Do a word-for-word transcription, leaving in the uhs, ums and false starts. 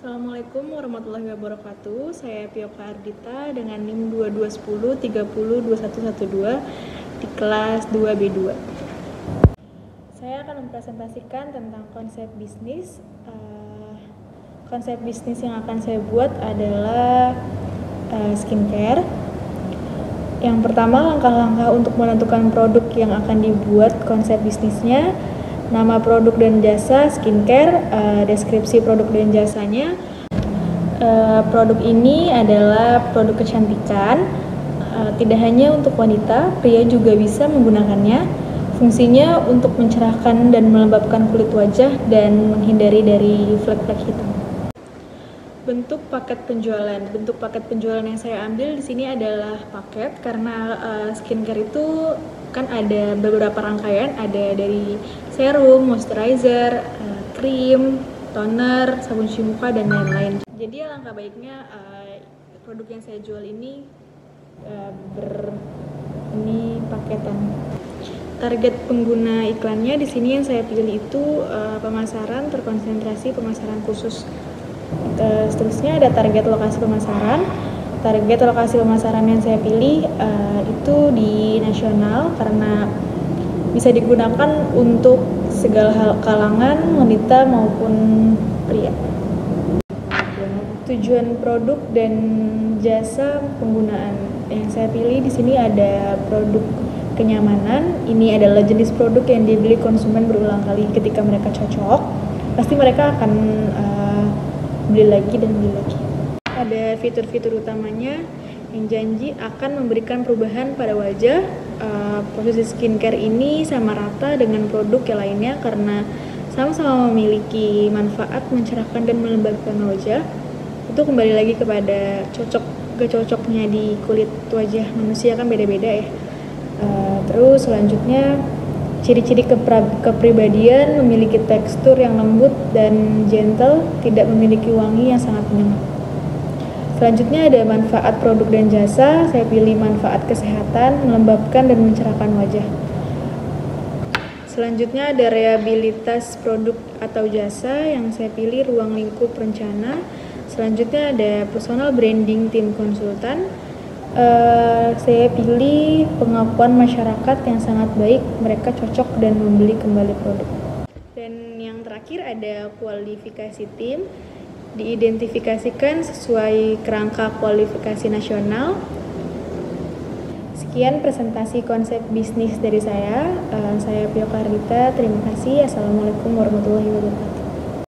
Assalamualaikum warahmatullahi wabarakatuh. Saya Pioka Ardita dengan NIM dua dua satu nol tiga nol dua satu satu dua di kelas dua B dua. Saya akan mempresentasikan tentang konsep bisnis. Uh, konsep bisnis yang akan saya buat adalah uh, skincare. Yang pertama, langkah-langkah untuk menentukan produk yang akan dibuat konsep bisnisnya. Nama produk dan jasa skincare, uh, deskripsi produk dan jasanya. Uh, produk ini adalah produk kecantikan, uh, tidak hanya untuk wanita, pria juga bisa menggunakannya. Fungsinya untuk mencerahkan dan melembabkan kulit wajah dan menghindari dari flek-flek hitam. Bentuk paket penjualan, bentuk paket penjualan yang saya ambil di sini adalah paket karena uh, skincare itu kan ada beberapa rangkaian, ada dari serum, moisturizer, uh, krim, toner, sabun cuci muka dan lain-lain. Jadi alangkah baiknya uh, produk yang saya jual ini uh, ber ini paketan. Target pengguna iklannya di sini yang saya pilih itu uh, pemasaran terkonsentrasi, pemasaran khusus. Uh, seterusnya ada target lokasi pemasaran. Target lokasi pemasaran yang saya pilih uh, itu di nasional karena bisa digunakan untuk segala hal kalangan, wanita maupun pria. Tujuan produk dan jasa penggunaan yang saya pilih di sini ada produk kenyamanan. Ini adalah jenis produk yang dibeli konsumen berulang kali. Ketika mereka cocok, pasti mereka akan uh, beli lagi dan beli lagi. Ada fitur-fitur utamanya yang janji akan memberikan perubahan pada wajah. Uh, posisi skincare ini sama rata dengan produk yang lainnya karena sama-sama memiliki manfaat mencerahkan dan melembabkan wajah. Itu kembali lagi kepada cocok gak cocoknya di kulit wajah manusia, kan beda-beda ya. Uh, terus selanjutnya ciri-ciri kepra- kepribadian, memiliki tekstur yang lembut dan gentle, tidak memiliki wangi yang sangat menyengat. Selanjutnya ada manfaat produk dan jasa. Saya pilih manfaat kesehatan, melembabkan dan mencerahkan wajah. Selanjutnya ada rehabilitas produk atau jasa yang saya pilih ruang lingkup rencana. Selanjutnya ada personal branding tim konsultan. Uh, saya pilih pengakuan masyarakat yang sangat baik, mereka cocok dan membeli kembali produk. Dan yang terakhir ada kualifikasi tim, diidentifikasikan sesuai kerangka kualifikasi nasional. Sekian presentasi konsep bisnis dari saya. Uh, saya Pioka Ardita, terima kasih. Assalamualaikum warahmatullahi wabarakatuh.